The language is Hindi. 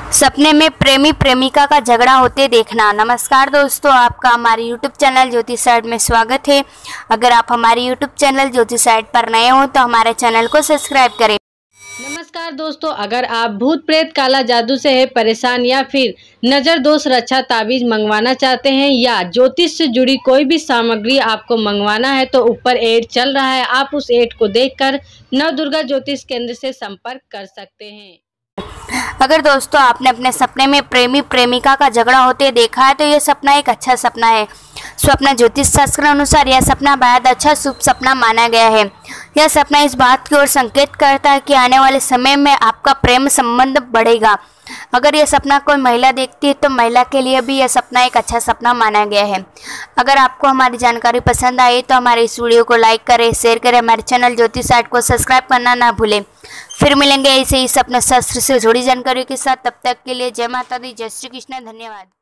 सपने में प्रेमी प्रेमिका का झगड़ा होते देखना। नमस्कार दोस्तों, आपका हमारे YouTube चैनल ज्योतिष साइट में स्वागत है। अगर आप हमारे YouTube चैनल ज्योतिष साइट पर नए हो तो हमारे चैनल को सब्सक्राइब करें। नमस्कार दोस्तों, अगर आप भूत प्रेत काला जादू से है परेशान या फिर नज़र दोष रक्षा ताबीज मंगवाना चाहते हैं या ज्योतिष से जुड़ी कोई भी सामग्री आपको मंगवाना है तो ऊपर ऐड चल रहा है, आप उस ऐड को देखकर नवदुर्गा ज्योतिष केंद्र से संपर्क कर सकते हैं। अगर दोस्तों आपने अपने सपने में प्रेमी प्रेमिका का झगड़ा होते देखा है तो यह सपना एक अच्छा सपना है। स्वप्न ज्योतिष शास्त्र अनुसार यह सपना बेहद अच्छा शुभ सपना माना गया है। यह सपना इस बात की ओर संकेत करता है कि आने वाले समय में आपका प्रेम संबंध बढ़ेगा। अगर यह सपना कोई महिला देखती है तो महिला के लिए भी यह सपना एक अच्छा सपना माना गया है। अगर आपको हमारी जानकारी पसंद आई तो हमारे इस वीडियो को लाइक करें, शेयर करें, हमारे चैनल ज्योतिष साइट को सब्सक्राइब करना ना भूलें। फिर मिलेंगे ऐसे ही सपने शास्त्र से जुड़ी जानकारी के साथ। तब तक के लिए जय माता दी, जय श्री कृष्ण, धन्यवाद।